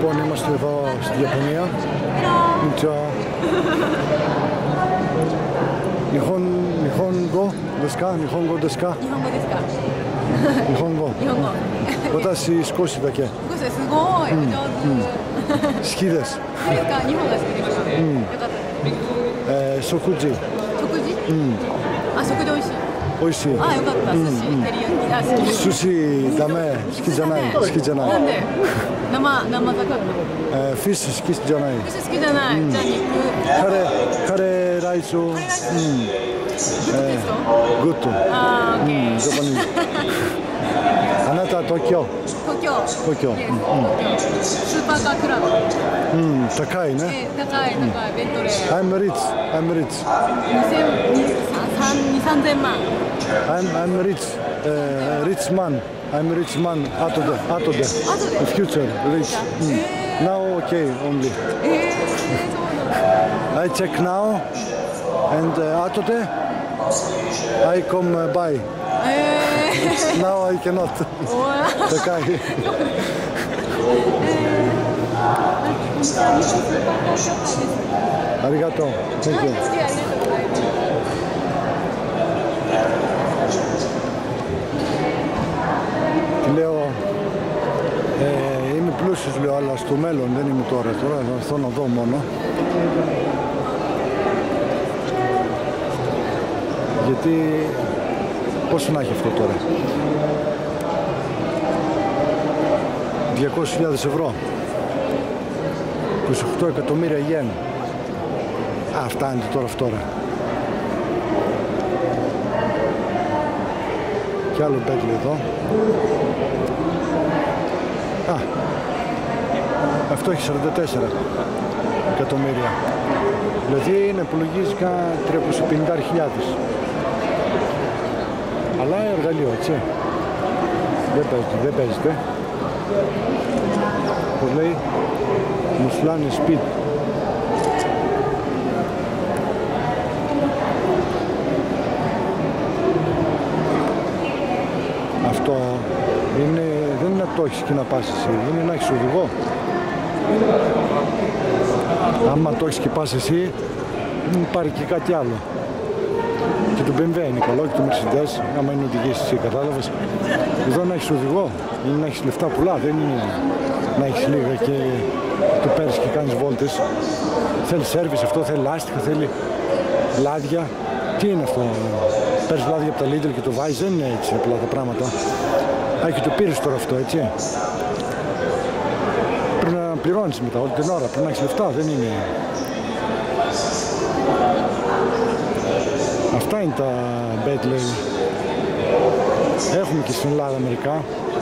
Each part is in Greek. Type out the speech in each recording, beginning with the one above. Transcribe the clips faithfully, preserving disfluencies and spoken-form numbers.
Λοιπόν, είμαστε εδώ στη Ιαπωνία. Νιτσουά. Νιχον, Νιχονγκο, δεσκά, Νιχονγκο δεσκά. Νιχονγκο. Βατάσι σκόσι δακέ. Σκίδες. Σοκουτζι. Οίσι. Σουσί, δαμέ, σκιτζανάι, σκιτζανάι. Φίσι, σκιτζανάι. Καρέ, καρέ, ράισο. Γκούτου. Ζαπανίζ. Ανάτα, Τόκιο. Τόκιο. Σούπακα κλαμπ. Τακάι, ναι. Τακάι, τακάι, βέντορε. I'm rich, I'm rich. I'm, I'm rich, uh, rich man. I'm rich man. Άτονται, άτονται. The future, rich. Mm. Now, okay, only. I check now, and uh, άτονται, I come uh, by. Now I cannot. Τακάι. Arigato. Thank you. Λέω, ε, είμαι πλούσιος, λέω, αλλά στο μέλλον δεν είμαι τώρα, τώρα θα έρθω να δω μόνο. Γιατί, πόσο να έχει αυτό τώρα, διακόσιες χιλιάδες ευρώ, είκοσι οκτώ εκατομμύρια γεν. Α, φτάνει τώρα αυτό τώρα. Κι άλλο Bentley εδώ. Α, αυτό έχει σαράντα τέσσερα εκατομμύρια. Δηλαδή είναι υπολογίζει τριακόσιες πενήντα χιλιάδες. Αλλά εργαλείο, έτσι. Δεν παίζεται, δεν παίζεται. Πώς λέει, Μουσλάνε Speed. Αυτό είναι, δεν είναι να το έχεις και να πας εσύ, είναι να έχεις οδηγό. Άμα το έχεις και πας εσύ, μην πάρει και κάτι άλλο. Και το μπι εμ ντάμπλιου είναι καλό και το Mercedes, άμα είναι οδηγείς εσύ, κατάλαβες. Εδώ να έχεις οδηγό, είναι να έχεις λεφτά πολλά, δεν είναι να έχεις λίγα και το παίρνεις και κάνεις βόλτες. Θέλει σέρβις αυτό, θέλει λάστιχα, θέλει λάδια. Τι είναι αυτό, παίρνεις λάδια από τα Lidl και το βάζεις, δεν είναι έτσι απλά τα πράγματα. Α, και το πήρες τώρα αυτό, έτσι. Πρέπει να πληρώνεις μετά όλη την ώρα, πρέπει να έχεις λεφτά, δεν είναι. Αυτά είναι τα Bentley. Έχουμε και στην Ελλάδα μερικά.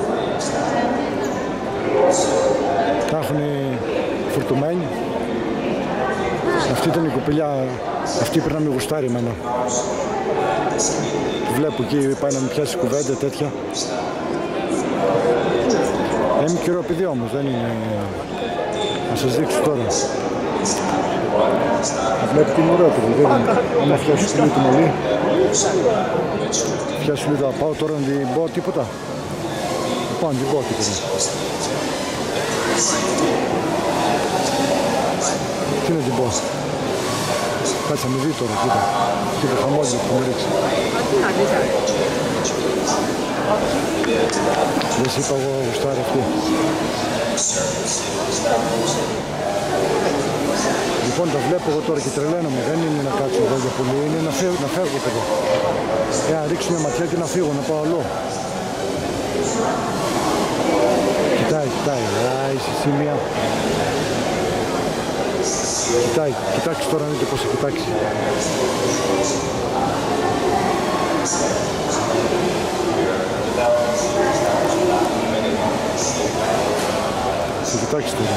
Τα έχουν φορτωμένοι. Αυτή ήταν η κοπελιά, αυτή πρέπει να με γουστάρει εμένα. Βλέπω εκεί πάει να με πιάσει κουβέντα τέτοια. Είμαι καιρό παιδί όμως, δεν είναι. Να σας δείξω τώρα. Βλέπω την ωραία παιδί, δεν είναι. Άμα φτιάσω σκυλί του μολύ. Φτιάσω λίγο, πάω τώρα να την πω τίποτα. Πάω να την πω τίποτα. Τι να την πω. Κάτσε να με δει τώρα, κοίτα. Κοίτα χαμόγελο που μου ρίξει. Δεν σε είπα εγώ γουστάρι αυτή. Λοιπόν, τα βλέπω εγώ τώρα και τρελαίνομαι. Δεν είναι να κάτσω εδώ για πολύ, είναι να φεύγω, να φεύγω εδώ. Ε, να ρίξω μια ματιά και να φύγω, να πάω αλλού. Κοιτάει, κοιτάει. Α, είσαι εσύ μία. Κοιτάει, κοιτάξει τώρα να δείτε πώς θα κοιτάξει. Θα κοιτάξει τώρα.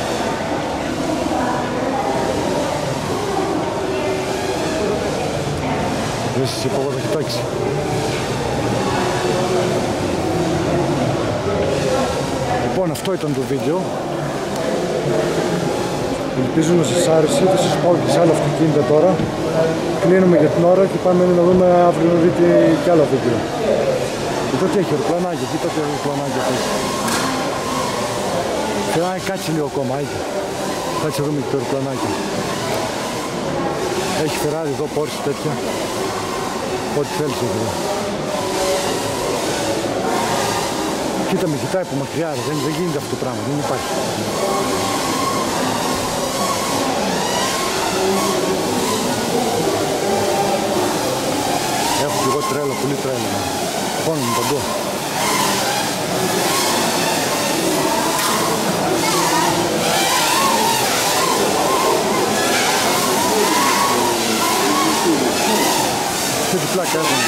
Δεν σας είπα εγώ θα κοιτάξει. Λοιπόν, αυτό ήταν το βίντεο. Ελπίζω να σας άρεσε, θα σας πάω και σε άλλα αυτοκίνητα τώρα. Κλείνουμε για την ώρα και πάμε να δούμε αύριο να δείτε κι άλλο βίντεο. Εδώ τι έχει, αεροπλανάκια, κοίτα τι αεροπλανάκια έχει. Φεράει, κάτσε λίγο ακόμα, άιτε. Κάτσε να δούμε και το αεροπλανάκι. Έχει Ferrari εδώ, Porsche, τέτοια. Ό,τι θέλεις εδώ. Κοίτα με κοιτάει από μακριά, δεν, δεν γίνεται αυτό το πράγμα, δεν υπάρχει. Έχω κι εγώ τρέλα, πολύ τρέλα. Πόνο μου παντού. Τι πλάκα έχουν.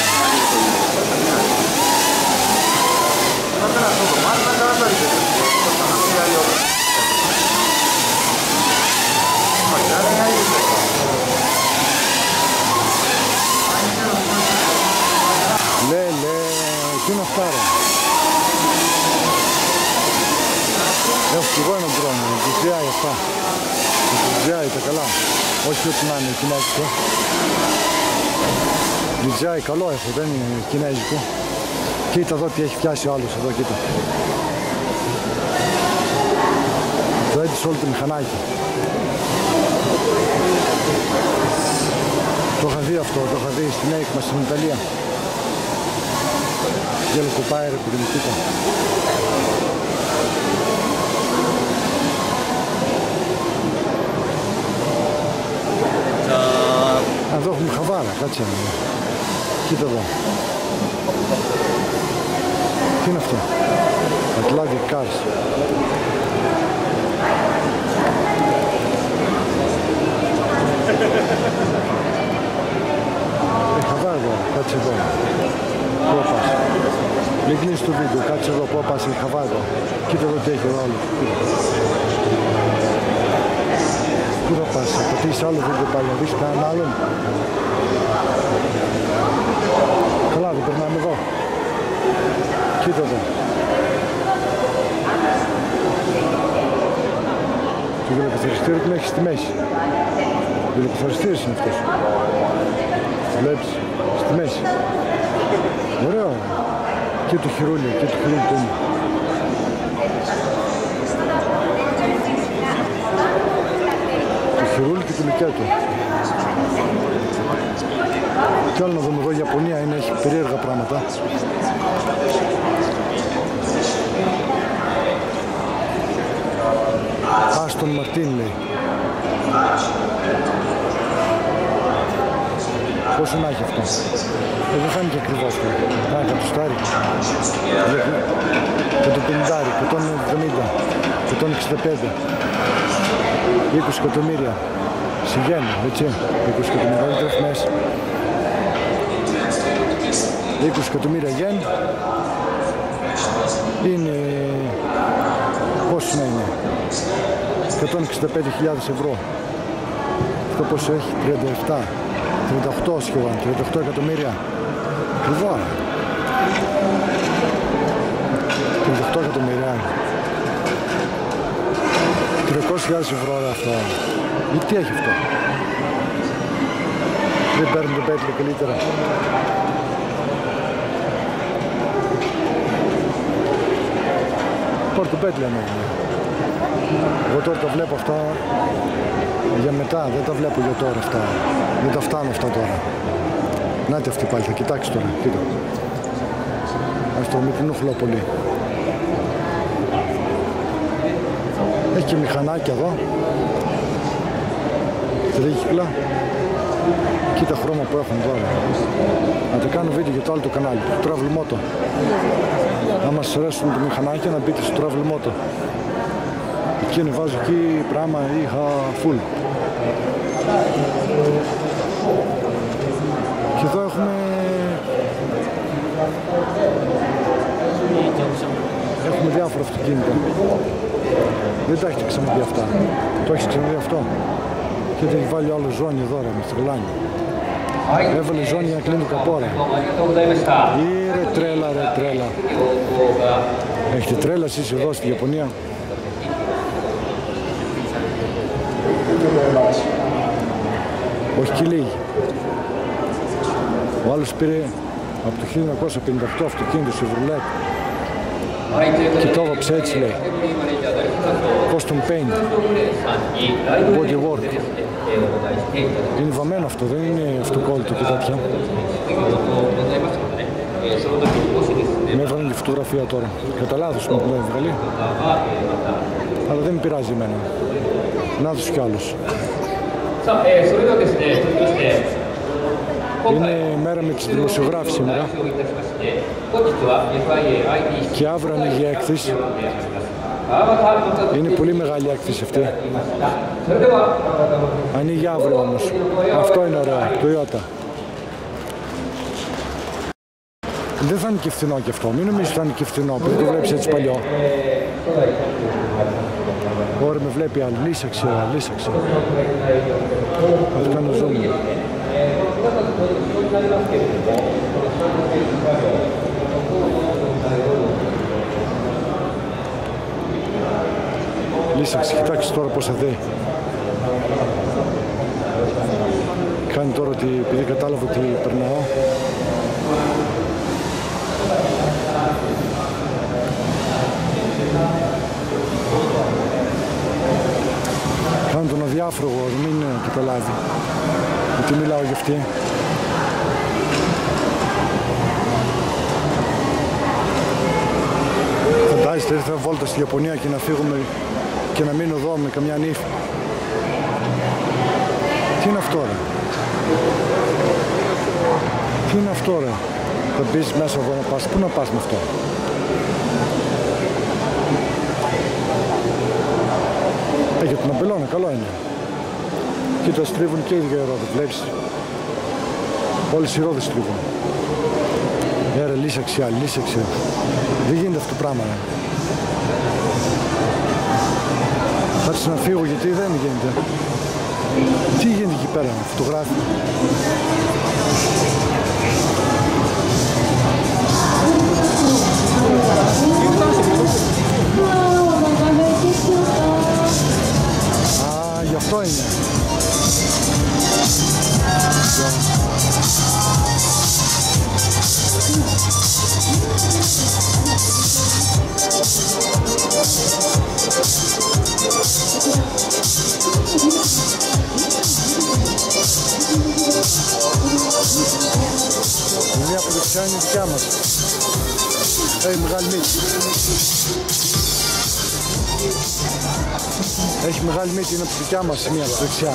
Λέ, λέ, τι είναι αυτά ρε. Έχω κι εγώ έναν τρόνο, ενθουσιάει αυτά. Ενθουσιάει τα καλά. Όχι ότι να είναι κινέζικο. ντι τζέι καλό έχω, δεν είναι κινέζικο. Κοίτα εδώ τι έχει πιάσει ο άλλος εδώ, κοίτα. Το έντυσε όλο το μηχανάκι. Το είχα δει αυτό, το είχα δει στην έκμα στην Ιταλία. Γέλο κοπάει ρε παιδί, κοίτα. Εδώ έχουμε χαβάρα, κάτσε. Κοίτα εδώ. Τι είναι αυτό? Atlantic Cars. Ε, χαβάρα εδώ, κάτσε εδώ. Πού πας? Μην κλείσεις το βίντεο, κάτσε εδώ, πού πας, έχει χαβάρα εδώ. Κοίτα εδώ τι έχει εδώ άλλο. Πού θα πας, θα πατήσεις άλλο βίντεο πάλι, να δεις κανέναν άλλον. Καλά, δεν περνάμε εδώ. Κοίτα εδώ. Το γελοκαθαριστήριο την έχει στη μέση. Ο γελοκαθαριστήριος είναι αυτός. Βλέπεις, στη μέση. Ωραίο. Και το χειρούλι, και το χειρούλι του είναι. Το χειρούλι και το λουκέτο. Τι άλλο να δούμε εδώ, η Ιαπωνία είναι, έχει περίεργα πράγματα. Άστον Μαρτίν λέει. Πόσο να έχει αυτό? Ε, δεν φάνηκε ακριβώς το. Να κατουστάρι. Και το πενήντα, εκατόν εβδομήντα, εκατόν εξήντα πέντε. είκοσι εκατομμύρια. Συγγένει, έτσι. είκοσι εκατομμύρια, δεν τρέφει μέσα. είκοσι εκατομμύρια γεν. Είναι... πόσο να είναι? εκατόν εξήντα πέντε χιλιάδες ευρώ. Αυτό πόσο έχει? τριάντα επτά, τριάντα οκτώ σχεδόν, τριάντα οκτώ εκατομμύρια. Ακριβό. τριάντα οκτώ εκατομμύρια. τριακόσιες χιλιάδες ευρώ αυτό. Ή τι έχει αυτό? Δεν παίρνουν το πέτλο καλύτερα. Πάρ' το πέτλο ναι. Εγώ τώρα τα βλέπω αυτά για μετά, δεν τα βλέπω για τώρα αυτά. Δεν τα φτάνω αυτά τώρα. Να τι αυτή πάλι, θα κοιτάξει τώρα, κοίτα. Ας το μην την οχλώ πολύ. Έχει και μηχανάκια εδώ. Τρίκυκλα. Κοίτα χρώμα που έχουν τώρα. Να το κάνω βίντεο για το άλλο το κανάλι, το Travel Moto. Να μας αρέσουν το μηχανάκια, να μπείτε στο Travel Moto. Εκεί ανεβάζω εκεί πράγμα, είχα full. Και εδώ έχουμε... Έχουμε διάφορα αυτοκίνητα. Δεν τα έχετε ξαναδεί αυτά. Το έχεις ξαναδεί αυτό? Και δεν έχει βάλει άλλο ζώνη εδώ ρε, με στρελάνει. Έβαλε ζώνη για να κλείνει το καπόρα. Ή ρε τρέλα, ρε τρέλα. Έχετε τρέλα εσείς εδώ στη Ιαπωνία? Όχι και λίγοι. Ο άλλος πήρε από το χίλια εννιακόσια πενήντα οκτώ αυτοκίνητο Chevrolet και το έβαψε έτσι λέει. custom paint, body work. Είναι βαμμένο αυτό, δεν είναι αυτοκόλλητο και τέτοια. Με έβαλαν τη φωτογραφία τώρα. Κατά λάθος μου την έβγαλε. Αλλά δεν με πειράζει εμένα. Να δεις κι άλλος. Είναι μέρα με τις δημοσιογράφοι σήμερα. Και αύριο ανοίγει η έκθεση. Είναι πολύ μεγάλη έκθεση αυτή. Ανοίγει αύριο όμως. Αυτό είναι ωραίο, το Ιώτα. Δεν θα είναι και φθηνό και αυτό. Μην νομίζεις ότι θα είναι και φθηνό που δεν το βλέπεις έτσι παλιό. Ωραία, με βλέπει άλλη. Λύσαξε, λύσαξε. Θα κάνω zoom. Λύσαξε, κοιτάξτε τώρα πώς θα δει. Κάνει τώρα ότι επειδή κατάλαβα ότι περνάω. Κάνει τον αδιάφρογο, μην καταλάβει ότι μιλάω για αυτή. Φαντάζεστε, ήρθα βόλτα στη Ιαπωνία και να φύγουμε και να μείνω εδώ με καμιά νύφη. Τι είναι αυτό ρε? Τι είναι αυτό ρε? Θα μπεις μέσα εδώ να πας, πού να πας με αυτό? Ε, για την αμπελώνα, καλό είναι. Κοίτα, στρίβουν και οι ίδια οι ρόδες, βλέπεις. Όλες οι ρόδες στρίβουν. Ε, ρε, λύσαξε άλλη, λύσαξε. Δεν γίνεται αυτό το πράγμα, ρε. Θα έρθεις να φύγω γιατί δεν γίνεται. Τι γίνεται εκεί πέρα, φωτογράφη? Α, γι' αυτό είναι. Η μία από δεξιά είναι δικιά μας. Έχει μεγάλη μύτη. Έχει μεγάλη μύτη, είναι από δικιά μας η μία από δεξιά.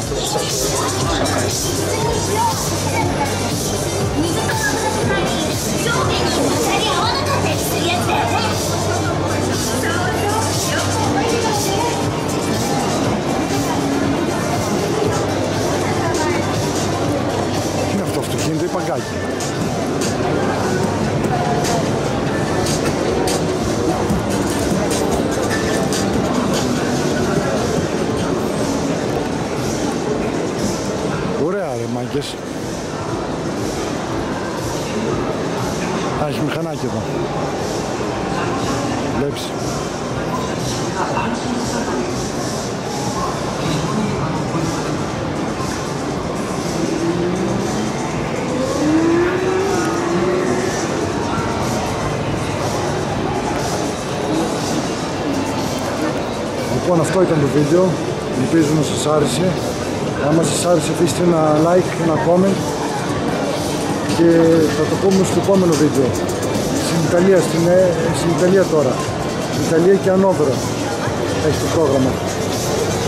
Είναι αυτό αυτοκίνητο ή παγκάκι? Ωραία ρε μάγκες. Α, έχει μηχανάκι εδώ. Βλέπεις. Λοιπόν, αυτό ήταν το βίντεο. Ελπίζω να σας άρεσε. Άμα σας άρεσε, αφήστε ένα like, ένα comment και θα το πούμε στο επόμενο βίντεο. Στην Ιταλία, στην, στην Ιταλία τώρα. Στην Ιταλία και Ανόβερο έχει το πρόγραμμα.